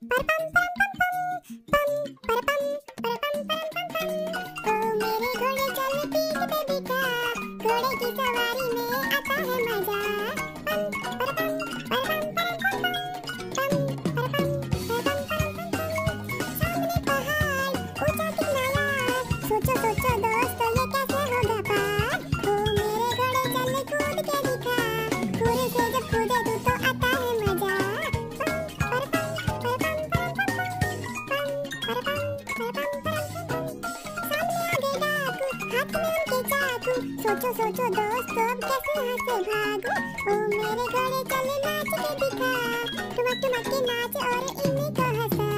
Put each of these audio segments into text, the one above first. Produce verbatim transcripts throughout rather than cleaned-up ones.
सोचो सोचो दोस्तों अब कैसे यहाँ से भागो। ओ मेरे घोड़े चल नाच के दिखा, ठुमक ठुमक के नाच और इन्हीं को हंसा।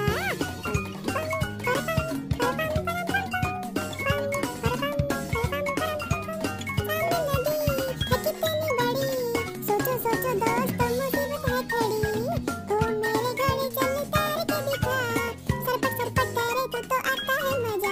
सोचो सोचो दोस्तों मुसीबत है खड़ी। ओ मेरे घोड़े चल तैर के दिखा, सरपट सरपट तैरे तो तो आता है मजा।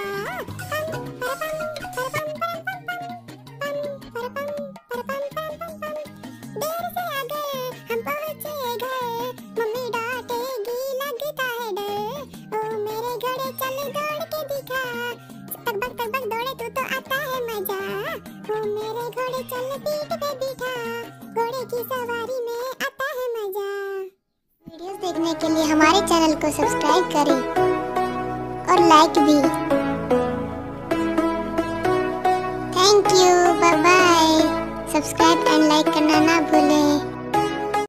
चल पीठ पे बिठा, घोड़े की सवारी में आता है मजा। वीडियोस देखने के लिए हमारे चैनल को सब्सक्राइब करें और लाइक भी। Thank you, bye bye. Subscribe and like करना ना भूलें।